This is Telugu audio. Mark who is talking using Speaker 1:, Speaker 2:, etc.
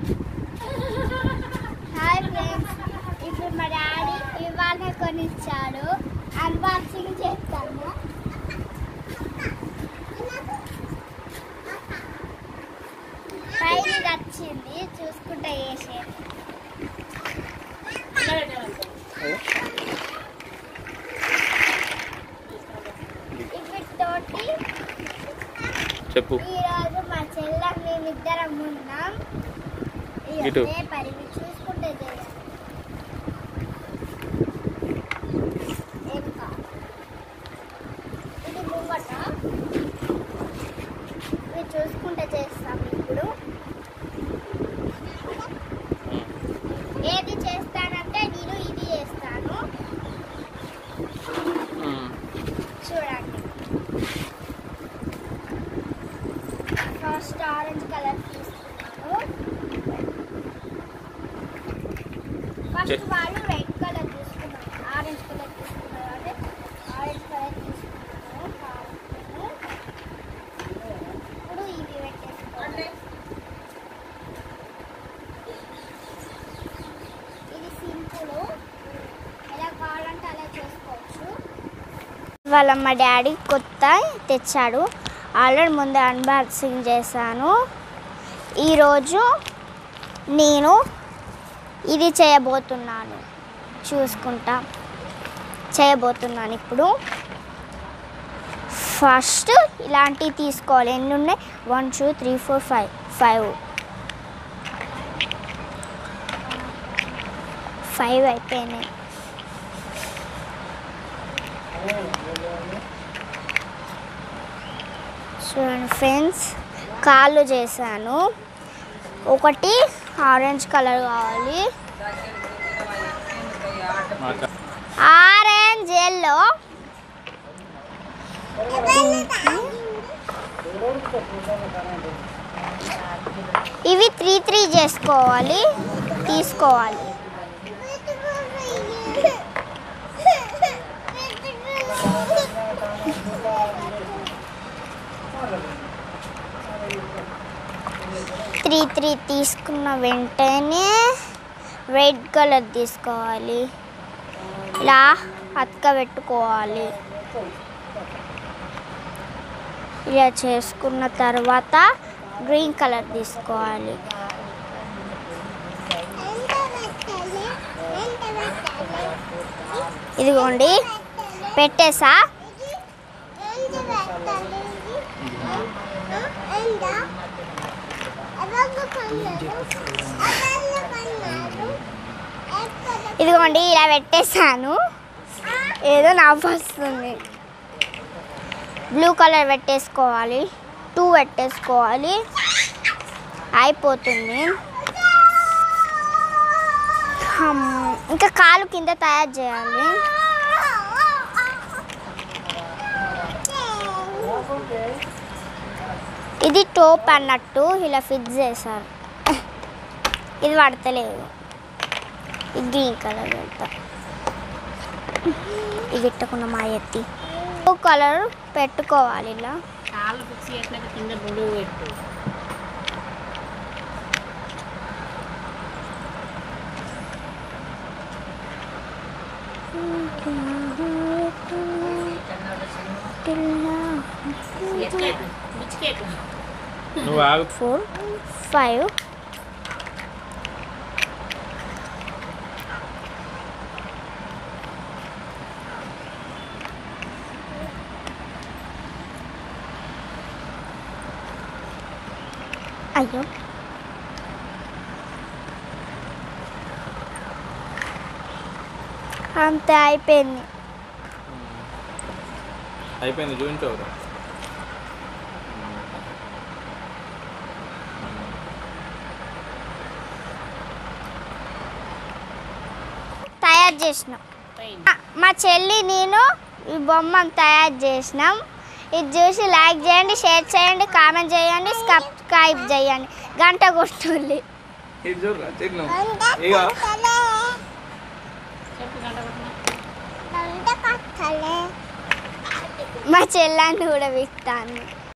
Speaker 1: హాయ్ ఫ్రెండ్స్, ఇప్పుడు మా డాడీ ఇవాళ కొనిచ్చాడు. అన్బాక్సింగ్ చేస్తాము. పైన వచ్చింది చూసుకుంటా చేసేది. వీటితోటి
Speaker 2: చెప్పు.
Speaker 1: ఈరోజు మా చెల్ల మేమిద్దరం ఉన్నాం. పరివి చూసుకుంటే చేయాలి. ఇది ముంగట ఇవి చూసుకుంటే చేస్తాం. ఇప్పుడు ఏది చేస్తానంటే నేను ఇది చేస్తాను. చూడండి, ఫస్ట్ ఆరెంజ్ కలర్ తీసుకున్నాను. ఫస్ట్ వాళ్ళు రెడ్ కలర్ తీసుకున్నారు, ఆరెంజ్ కలర్ తీసుకున్నారు. అంటే ఆరెంజ్ కలర్ తీసుకున్నాను. ఇప్పుడు ఇది పెట్టేసుకోండి. ఇది సింపుల్, ఎలా కావాలంటే అలా చేసుకోవచ్చు. వాళ్ళ మా డాడీ కొత్త తెచ్చాడు. ఆల్రెడీ ముందే అన్బాక్సింగ్ చేశాను. ఈరోజు నేను ఇది చేయబోతున్నాను. చేయబోతున్నాను. ఇప్పుడు ఫస్ట్ ఇలాంటివి తీసుకోవాలి. ఎన్ని ఉన్నాయి? 1 2 3 4 5 అయిపోయినాయి. చూడండి ఫ్రెండ్స్, కాళ్ళు చేశాను. ఒకటి ఆరెంజ్ కలర్ కావాలి, ఆరెంజ్ ఎల్లో. ఇవి 3 3 తీసుకోవాలి. త్రీ తీసుకున్న వెంటనే రెడ్ కలర్ తీసుకోవాలి. ఇలా అతకబెట్టుకోవాలి. ఇలా చేసుకున్న తర్వాత గ్రీన్ కలర్ తీసుకోవాలి. ఇదిగోండి, పెట్టేసా. ఇదిగోండి, ఇలా పెట్టేశాను. ఏదో నవ్వు వస్తుంది. బ్లూ కలర్ పెట్టేసుకోవాలి. 2 పెట్టేసుకోవాలి. అయిపోతుంది. ఇంకా కాలు కింద తయారు చేయాలి. ఇది టోప్ అన్నట్టు ఇలా ఫిక్స్ చేశారు. ఇది పడతలేదు. ఇది గ్రీన్ కలర్ పెడతా. ఇది పెట్టకుండా మా ఎత్తి బ్లూ కలర్ పెట్టుకోవాలి. ఇలా
Speaker 3: కాళ్ళు ఫిక్స్ చేసినాక కింద బ్లూ పెట్టు.
Speaker 2: నువ్వు
Speaker 1: 4 5 అయ్యో, అంతే అయిపోయింది.
Speaker 2: చూపించవు.
Speaker 1: తయారు చేసినాం. మా చెల్లి నేను ఈ బొమ్మను తయారు చేసినాం. ఇది చూసి లైక్ చేయండి, షేర్ చేయండి, కామెంట్ చేయండి, సబ్స్క్రైబ్ చేయండి, గంట కొట్టుల్లి. మా చెల్లాన్ని కూడా విస్తాను.